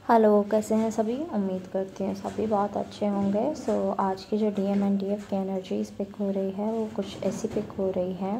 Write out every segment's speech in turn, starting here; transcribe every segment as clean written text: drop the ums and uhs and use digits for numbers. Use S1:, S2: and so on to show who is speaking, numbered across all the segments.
S1: Hello, कैसे हैं सभी। उम्मीद करती हूँ सभी बहुत अच्छे होंगे। आज की जो डीएम एंड डीएफ की एनर्जीज पिक हो रही है वो कुछ ऐसी पिक हो रही है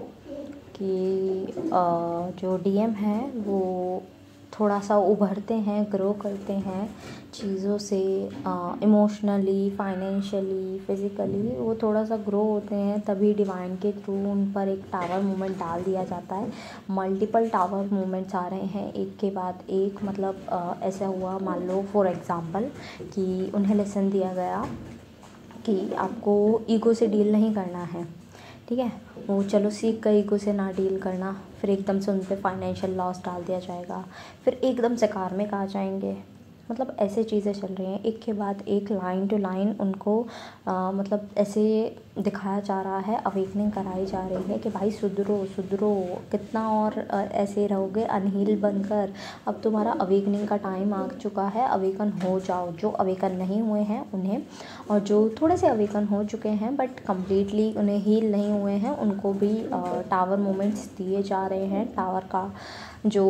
S1: कि जो डीएम है वो थोड़ा सा उभरते हैं, ग्रो करते हैं चीज़ों से, इमोशनली, फाइनेंशियली, फिज़िकली वो थोड़ा सा ग्रो होते हैं। तभी डिवाइन के थ्रू उन पर एक टावर मूवमेंट डाल दिया जाता है। मल्टीपल टावर मूवमेंट्स आ रहे हैं एक के बाद एक। मतलब ऐसा हुआ, मान लो फॉर एग्ज़ाम्पल कि उन्हें लेसन दिया गया कि आपको ईगो से डील नहीं करना है, ठीक है। वो चलो सीख गए ईगो से ना डील करना, फिर एकदम से उन पे फाइनेंशियल लॉस डाल दिया जाएगा, फिर एकदम से कार्मिक आ जाएंगे। मतलब ऐसे चीज़ें चल रही हैं एक के बाद एक, लाइन टू लाइन उनको मतलब ऐसे दिखाया जा रहा है, अवेकनिंग कराई जा रही है कि भाई सुधरो सुधरो, कितना और ऐसे रहोगे अनहील बनकर। अब तुम्हारा अवेकनिंग का टाइम आ चुका है, अवेकन हो जाओ। जो अवेकन नहीं हुए हैं उन्हें, और जो थोड़े से अवेकन हो चुके हैं बट कम्प्लीटली उन्हें हील नहीं हुए हैं, उनको भी टावर मोमेंट्स दिए जा रहे हैं। टावर का जो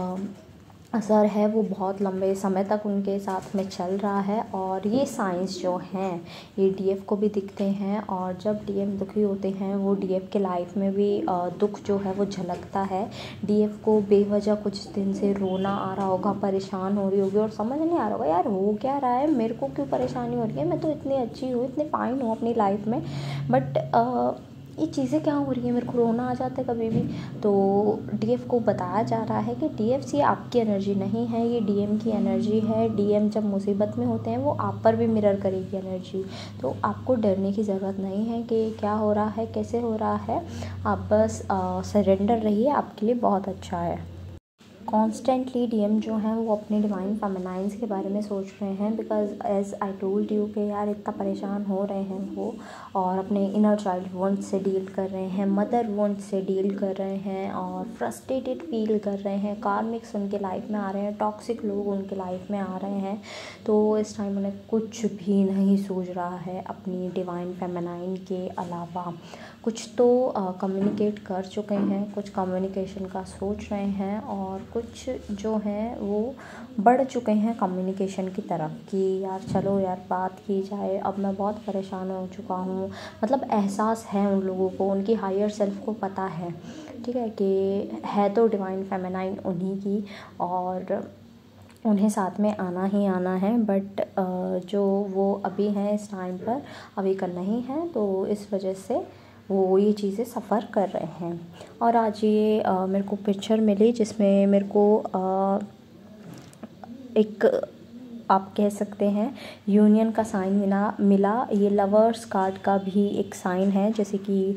S1: असर है वो बहुत लंबे समय तक उनके साथ में चल रहा है। और ये साइंस जो हैं ये डीएफ को भी दिखते हैं, और जब डीएफ दुखी होते हैं वो डीएफ के लाइफ में भी दुख जो है वो झलकता है। डीएफ को बेवजह कुछ दिन से रोना आ रहा होगा, परेशान हो रही होगी और समझ नहीं आ रहा होगा यार हो क्या रहा है, मेरे को क्यों परेशानी हो रही है, मैं तो इतनी अच्छी हूँ, इतनी फाइन हूँ अपनी लाइफ में, बट ये चीज़ें क्या हो रही है, मेरे को रोना आ जाता है कभी भी। तो डीएफ को बताया जा रहा है कि डीएफ ये आपकी एनर्जी नहीं है, ये डीएम की एनर्जी है। डीएम जब मुसीबत में होते हैं वो आप पर भी मिरर करेगी एनर्जी। तो आपको डरने की ज़रूरत नहीं है कि क्या हो रहा है, कैसे हो रहा है। आप बस सरेंडर रहिए, आपके लिए बहुत अच्छा है। कॉन्स्टेंटली डीएम जो हैं वो अपने डिवाइन फेमिनाइन्स के बारे में सोच रहे हैं, because as I told you कि यार इतना परेशान हो रहे हैं वो, और अपने इनर चाइल्ड वॉन्ट से डील कर रहे हैं, मदर वॉन्ट से डील कर रहे हैं, और फ्रस्ट्रेटेड फील कर रहे हैं। कार्मिक्स उनके लाइफ में आ रहे हैं, टॉक्सिक लोग उनके लाइफ में आ रहे हैं। तो इस टाइम उन्हें कुछ भी नहीं सूझ रहा है अपनी डिवाइन फेमिनाइन के अलावा। कुछ तो कम्युनिकेट कर चुके हैं, कुछ कम्युनिकेशन का सोच रहे हैं, और कुछ जो हैं वो बढ़ चुके हैं कम्युनिकेशन की तरफ कि यार चलो यार बात की जाए, अब मैं बहुत परेशान हो चुका हूँ। मतलब एहसास है उन लोगों को, उनकी हायर सेल्फ को पता है, ठीक है, कि है तो डिवाइन फेमिनाइन उन्हीं की, और उन्हें साथ में आना ही आना है। बट जो वो अभी हैं इस टाइम पर अवेकन नहीं है, तो इस वजह से वो ये चीज़ें सफ़र कर रहे हैं। और आज ये मेरे को पिक्चर मिली जिसमें मेरे को एक, आप कह सकते हैं, यूनियन का साइन मिला। ये लवर्स कार्ड का भी एक साइन है, जैसे कि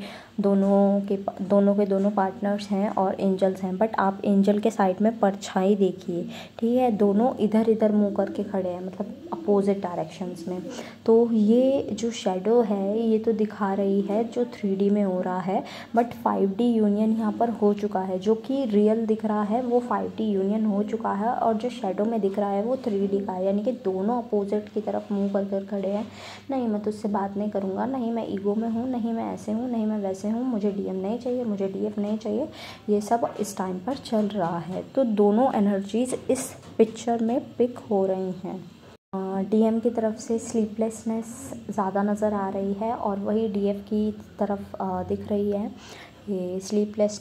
S1: दोनों पार्टनर्स हैं और एंजल्स हैं, बट आप एंजल के साइड में परछाई देखिए, ठीक है। दोनों इधर इधर मुंह करके खड़े हैं, मतलब अपोजिट डायरेक्शंस में। तो ये जो शेडो है ये तो दिखा रही है जो 3D में हो रहा है, बट 5D यूनियन यहाँ पर हो चुका है। जो कि रियल दिख रहा है वो 5D यूनियन हो चुका है, और जो शेडो में दिख रहा है वो 3D का है। यानी कि दोनों अपोजिट की तरफ मुंह कर खड़े हैं। नहीं, मैं तुझसे बात नहीं करूँगा, नहीं मैं ईगो में हूँ, नहीं मैं ऐसे हूँ, नहीं मैं वैसे हूँ, मुझे डीएम नहीं चाहिए, मुझे डीएफ नहीं चाहिए, ये सब इस टाइम पर चल रहा है। तो दोनों एनर्जीज़ इस पिक्चर में पिक हो रही हैं। डीएम की तरफ से स्लीपलेसनेस ज़्यादा नज़र आ रही है, और वही डीएफ की तरफ दिख रही है। ये स्लीपलेस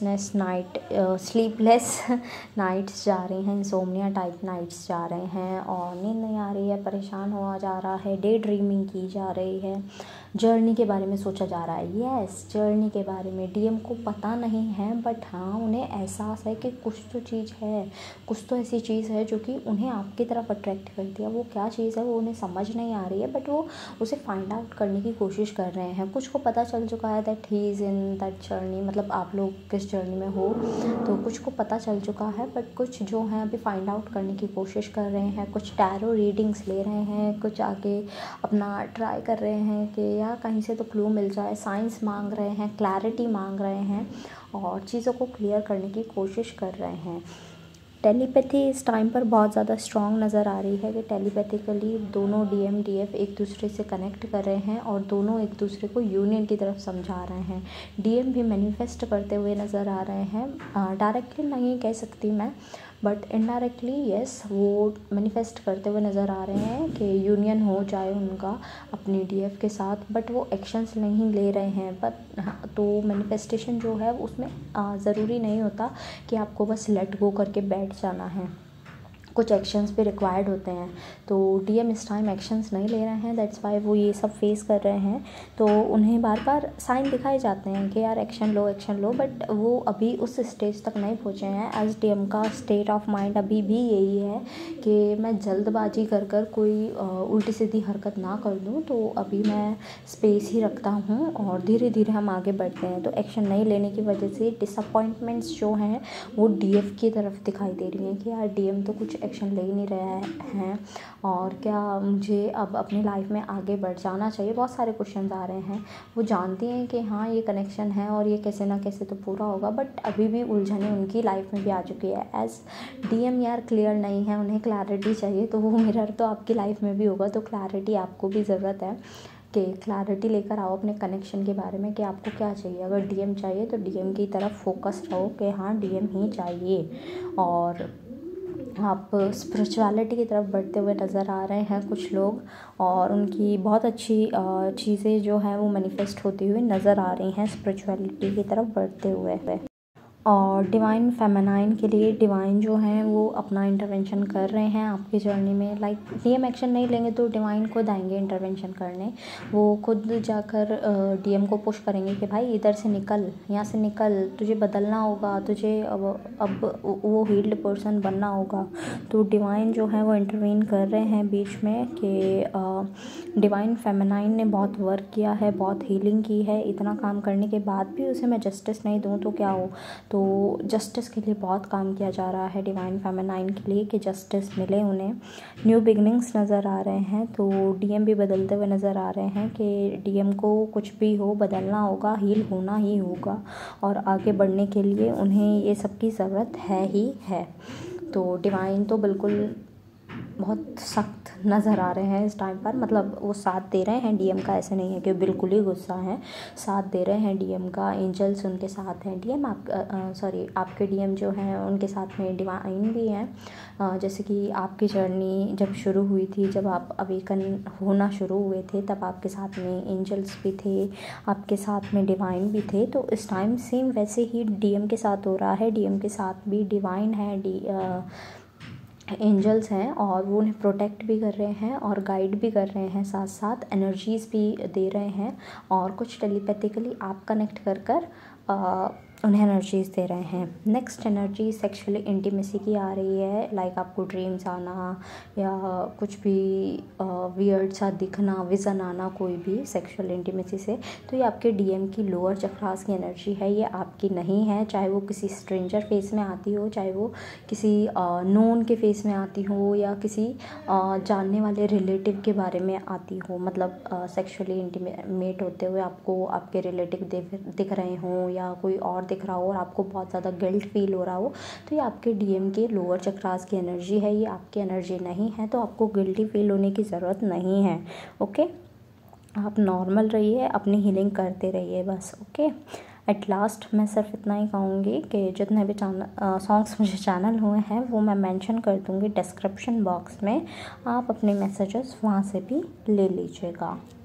S1: नाइट्स जा रही हैं, इंसोम्निया टाइप नाइट्स जा रहे हैं, और नींद नहीं आ रही है, परेशान हुआ जा रहा है, डे ड्रीमिंग की जा रही है, जर्नी के बारे में सोचा जा रहा है। यस, जर्नी के बारे में डीएम को पता नहीं है, बट हाँ उन्हें एहसास है कि कुछ तो चीज़ है, कुछ तो ऐसी चीज़ है जो कि उन्हें आपकी तरफ अट्रैक्ट करती है। वो क्या चीज़ है वो उन्हें समझ नहीं आ रही है, बट वो उसे फाइंड आउट करने की कोशिश कर रहे हैं। कुछ को पता चल चुका है that he is in that journey, मतलब आप लोग किस जर्नी में हो, तो कुछ को पता चल चुका है, बट कुछ जो हैं अभी फाइंड आउट करने की कोशिश कर रहे हैं। कुछ टैरो रीडिंग्स ले रहे हैं, कुछ आगे अपना ट्राई कर रहे हैं कि या कहीं से तो क्लू मिल जाए, साइंस मांग रहे हैं, क्लैरिटी मांग रहे हैं, और चीज़ों को क्लियर करने की कोशिश कर रहे हैं। टेलीपैथी इस टाइम पर बहुत ज़्यादा स्ट्रॉन्ग नज़र आ रही है कि टेलीपैथिकली दोनों डीएम डीएफ एक दूसरे से कनेक्ट कर रहे हैं, और दोनों एक दूसरे को यूनियन की तरफ समझा रहे हैं। डीएम भी मैनिफेस्ट करते हुए नज़र आ रहे हैं, डायरेक्टली नहीं कह सकती मैं, बट इनडायरेक्टली यस वो मैनिफेस्ट करते हुए नज़र आ रहे हैं कि यूनियन हो जाए उनका अपनी डीएफ के साथ, बट वो एक्शंस नहीं ले रहे हैं। बट तो मैनिफेस्टेशन जो है उसमें ज़रूरी नहीं होता कि आपको बस लेट गो करके बैठ जाना है, कुछ एक्शंस भी रिक्वायर्ड होते हैं। तो डीएम इस टाइम एक्शंस नहीं ले रहे हैं, दैट्स वाई वो ये सब फेस कर रहे हैं। तो उन्हें बार बार साइन दिखाए जाते हैं कि यार एक्शन लो, बट वो अभी उस स्टेज तक नहीं पहुँचे हैं। एज डीएम का स्टेट ऑफ माइंड अभी भी यही है कि मैं जल्दबाजी कर कोई उल्टी सीधी हरकत ना कर दूँ, तो अभी मैं स्पेस ही रखता हूँ और धीरे धीरे हम आगे बढ़ते हैं। तो एक्शन नहीं लेने की वजह से डिसअपॉइंटमेंट्स जो हैं वो डीएफ की तरफ दिखाई दे रही हैं कि यार डीएम तो कुछ एक्शन ले ही नहीं रहे हैं और क्या मुझे अब अपनी लाइफ में आगे बढ़ जाना चाहिए। बहुत सारे क्वेश्चन आ रहे हैं। वो जानती हैं कि हाँ ये कनेक्शन है और ये कैसे ना कैसे तो पूरा होगा, बट अभी भी उलझने उनकी लाइफ में भी आ चुकी है। एज डीएम यार क्लियर नहीं है, उन्हें क्लैरिटी चाहिए, तो वो मिरर तो आपकी लाइफ में भी होगा। तो क्लैरिटी आपको भी ज़रूरत है कि क्लैरिटी लेकर आओ अपने कनेक्शन के बारे में कि आपको क्या चाहिए। अगर डीएम चाहिए तो डीएम की तरफ फोकस रहो कि हाँ डीएम ही चाहिए। और आप स्पिरिचुअलिटी की तरफ बढ़ते हुए नज़र आ रहे हैं कुछ लोग, और उनकी बहुत अच्छी चीज़ें जो हैं वो मैनिफेस्ट होती हुई नज़र आ रही हैं स्पिरिचुअलिटी की तरफ बढ़ते हुए। और डिवाइन फेमिनाइन के लिए डिवाइन जो हैं वो अपना इंटरवेंशन कर रहे हैं आपकी जर्नी में। लाइक डीएम एक्शन नहीं लेंगे तो डिवाइन खुद आएंगे इंटरवेंशन करने। वो खुद जाकर डीएम को पुश करेंगे कि भाई इधर से निकल, यहाँ से निकल, तुझे बदलना होगा, तुझे अब वो हील्ड पर्सन बनना होगा। तो डिवाइन जो है वो इंटरवेन कर रहे हैं बीच में कि डिवाइन फेमिनाइन ने बहुत वर्क किया है, बहुत हीलिंग की है, इतना काम करने के बाद भी उसे मैं जस्टिस नहीं दूँ तो क्या हो। तो जस्टिस के लिए बहुत काम किया जा रहा है डिवाइन फेमिनाइन के लिए कि जस्टिस मिले उन्हें। न्यू बिगनिंग्स नज़र आ रहे हैं। तो डीएम भी बदलते हुए नज़र आ रहे हैं कि डीएम को कुछ भी हो बदलना होगा, हील होना ही होगा, और आगे बढ़ने के लिए उन्हें ये सब की ज़रूरत है ही है। तो डिवाइन तो बिल्कुल बहुत सख्त नज़र आ रहे हैं इस टाइम पर। मतलब वो साथ दे रहे हैं डीएम का, ऐसे नहीं है कि बिल्कुल ही गुस्सा है, साथ दे रहे हैं डीएम का। एंजल्स उनके साथ हैं। डीएम आपके डीएम जो हैं उनके साथ में डिवाइन भी हैं। जैसे कि आपकी जर्नी जब शुरू हुई थी, जब आप अवेकन होना शुरू हुए थे, तब आपके साथ में एंजल्स भी थे, आपके साथ में डिवाइन भी थे। तो इस टाइम सेम वैसे ही डीएम के साथ हो रहा है। डीएम के साथ भी डिवाइन है, एंजल्स हैं, और वो उन्हें प्रोटेक्ट भी कर रहे हैं और गाइड भी कर रहे हैं, साथ साथ एनर्जीज़ भी दे रहे हैं। और कुछ टेलीपैथिकली आप कनेक्ट कर उन्हें एनर्जीज़ दे रहे हैं। नेक्स्ट एनर्जी सेक्सुअली इंटीमेसी की आ रही है। लाइक आपको ड्रीम्स आना या कुछ भी वियर्ड सा दिखना, विज़न आना, कोई भी सेक्सुअल इंटीमेसी से। तो ये आपके डीएम की लोअर चक्रास की एनर्जी है, ये आपकी नहीं है। चाहे वो किसी स्ट्रेंजर फेस में आती हो, चाहे वो किसी नोन के फेस में आती हो, या किसी जानने वाले रिलेटिव के बारे में आती हो। मतलब सेक्सुअली इंटीमेट होते हुए आपको आपके रिलेटिव दिख रहे हों या कोई और दिख रहा हो और आपको बहुत ज़्यादा गिल्ट फील हो रहा हो, तो ये आपके डीएम के लोअर चक्रास की एनर्जी है, ये आपकी एनर्जी नहीं है। तो आपको गिल्टी फील होने की ज़रूरत नहीं है। ओके, आप नॉर्मल रहिए, अपनी हीलिंग करते रहिए बस। ओके, एट लास्ट मैं सिर्फ इतना ही कहूँगी कि जितने भी सॉन्ग्स मुझे चैनल हुए हैं वो मैं मेंशन कर दूँगी डिस्क्रिप्शन बॉक्स में। आप अपने मैसेजेस वहाँ से भी ले लीजिएगा।